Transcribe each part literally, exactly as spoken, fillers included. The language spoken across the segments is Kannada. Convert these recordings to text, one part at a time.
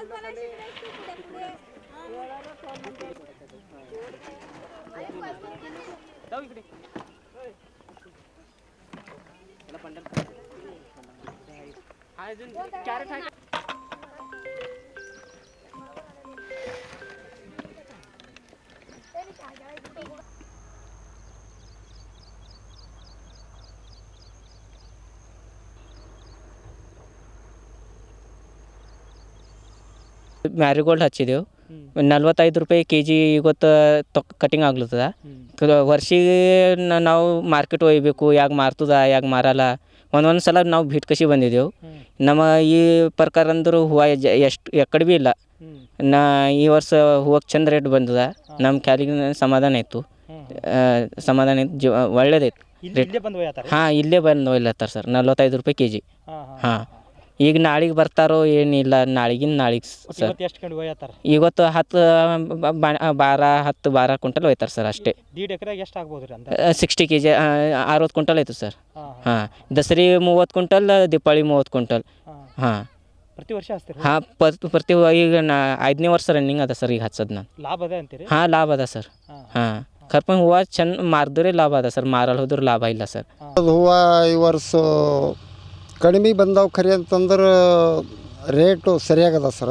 ಮ್ಯಾರಿಗೋಲ್ಡ್ ಹಚ್ಚಿದೆವು ನಲ್ವತ್ತೈದು ರೂಪಾಯಿ ಕೆ ಜಿ ಇವತ್ತು ತೊಕ್ ಕಟಿಂಗ್ ಆಗ್ಲತ್ತದ ವರ್ಷಿಗೆ ನಾವು ಮಾರ್ಕೆಟ್ ಒಯ್ಯಬೇಕು ಯಾಗ ಮಾರ್ತದ ಯಾಗ ಮಾರಲ್ಲ ಒಂದೊಂದು ಸಲ ನಾವು ಭೀಟ್ಕಸಿ ಬಂದಿದ್ದೆವು ನಮ್ಮ ಈ ಪ್ರಕಾರ ಅಂದ್ರೆ ಹೂವು ಎಷ್ಟು ಎಕ್ಕಡೆ ಭೀ ಇಲ್ಲ ನಾ ಈ ವರ್ಷ ಹೂವಕ್ಕೆ ಚಂದ ರೇಟ್ ಬಂದದ ನಮ್ಮ ಕ್ಯಾಲಿಗೆ ಸಮಾಧಾನ ಇತ್ತು ಸಮಾಧಾನ ಇತ್ತು ಜೀವ ಒಳ್ಳೇದಾಯ್ತು ರೇಟ್ ಹಾಂ ಇಲ್ಲೇ ಬಂದು ಒಯ್ಲತ್ತಾರ ಸರ್ ನಲ್ವತ್ತೈದು ರೂಪಾಯಿ ಕೆ ಜಿ ಹಾಂ ಈಗ ನಾಳೆಗೆ ಬರ್ತಾರೋ ಏನಿಲ್ಲ ನಾಳೆಗಿನ ನಾಳೆಗೆ ಸರ್ ಇವತ್ತು ಹತ್ತು ಬಾರ ಹತ್ತು ಬಾರ ಕ್ವಿಂಟಲ್ ಒಯ್ತಾರೆ ಸರ್ ಅಷ್ಟೇ ಸಿಕ್ಸ್ಟಿ ಕೆ ಜಿ ಅರವತ್ತು ಕ್ವಿಂಟಲ್ ಆಯಿತು ಸರ್ ಹಾಂ ದಸರಿ ಮೂವತ್ತು ಕ್ವಿಂಟಲ್ ದೀಪಾವಳಿ ಮೂವತ್ತು ಕ್ವಿಂಟಲ್ ಹಾಂ ಪ್ರತಿ ವರ್ಷ ಹಾಂ ಪ್ರತಿ ಪ್ರತಿ ಈಗ ನಾ ಐದನೇ ವರ್ಷ ರನ್ನಿಂಗ್ ಅದ ಸರ್ ಈಗ ಹಚ್ಚೋದು ನಾನು ಲಾಭ ಅದ ಅಂತೀರಿ ಹಾಂ ಲಾಭ ಅದ ಸರ್ ಹಾಂ ಕರ್ಪನ್ ಹೂವು ಚೆಂದ ಮಾರಿದ್ರೆ ಲಾಭ ಅದ ಸರ್ ಮಾರಲ್ ಹೋದ್ರೆ ಲಾಭ ಇಲ್ಲ ಸರ್ ಹೂವು ಈ ವರ್ಷ ಕಡಿಮೆ ಬಂದಾವ ಖರೆ ಅಂತಂದ್ರೆ ರೇಟು ಸರಿಯಾಗದ ಸರ್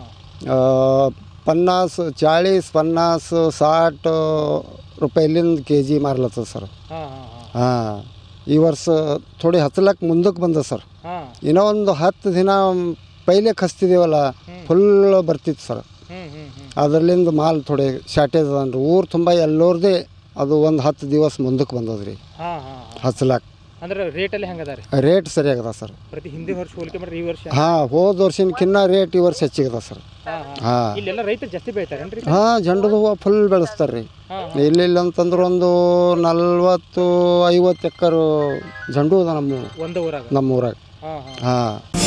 ಪನ್ನಾಸ್ ಚಾಳೀಸ್ ಪನ್ನಾಸ್ ಸಾಟ್ ರೂಪಾಯಿಲಿಂದ ಕೆ ಜಿ ಮಾರ್ಲತ್ತದ ಸರ್ ಹಾಂ ಈ ವರ್ಷ ಥೋಡಿ ಹಚ್ಚಲಕ್ಕೆ ಮುಂದಕ್ಕೆ ಬಂದ ಸರ್ ಇನ್ನೂ ಒಂದು ಹತ್ತು ದಿನ ಪೈಲೆ ಖಸ್ತಿದ್ದೀವಲ್ಲ ಫುಲ್ ಬರ್ತಿತ್ತು ಸರ್ ಅದರಲ್ಲಿಂದ ಮಾಲ್ ಥೋಡೆ ಶಾರ್ಟೇಜ್ ಅದ ಊರು ತುಂಬ ಎಲ್ಲೋರ್ದೇ ಅದು ಒಂದು ಹತ್ತು ದಿವಸ ಮುಂದಕ್ಕೆ ಬಂದದ್ರಿ ಹಚ್ಚಲಕ್ಕೆ ಅಂದ್ರೆ ರೇಟಲ್ಲಿ ಹೆಂಗದ ರೀ ರೇಟ್ ಸರಿಯಾಗದ ಸರ್ ಪ್ರತಿ ಹಿಂದಿ ವರ್ಷ ಹೋಲಿಕೆ ಮಾಡಿದ್ರೆ ಈ ವರ್ಷ ಹಾಂ ಹೋದ ವರ್ಷಕ್ಕಿನ್ನ ರೇಟ್ ಈ ವರ್ಷ ಹೆಚ್ಚಿಗದ ಸರ್ ಹಾಂ ಇಲ್ಲೆಲ್ಲ ರೈತರು ಜಾಸ್ತಿ ಬೆಳಿತಾರೇನ್ರಿ ಹಾಂ ಜಂಡದ ಹೂವು ಫುಲ್ ಬೆಳೆಸ್ತಾರೆ ರೀ ಇಲ್ಲಿಲ್ಲ ಅಂತಂದ್ರೆ ಒಂದು ನಲ್ವತ್ತು ಐವತ್ತು ಎಕರೆ ಜಂಡು ಅದ ನಮ್ಮ ಒಂದು ಊರಾಗ ನಮ್ಮ ಊರಾಗ ಹಾಂ